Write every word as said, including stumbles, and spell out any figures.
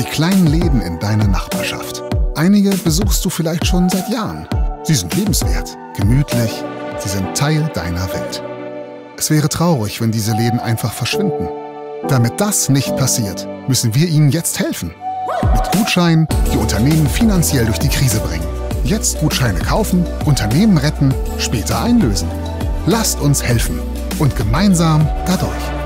Die kleinen Läden in deiner Nachbarschaft. Einige besuchst du vielleicht schon seit Jahren. Sie sind lebenswert, gemütlich, sie sind Teil deiner Welt. Es wäre traurig, wenn diese Läden einfach verschwinden. Damit das nicht passiert, müssen wir ihnen jetzt helfen. Mit Gutscheinen, die Unternehmen finanziell durch die Krise bringen. Jetzt Gutscheine kaufen, Unternehmen retten, später einlösen. Lasst uns helfen und gemeinsam dadurch.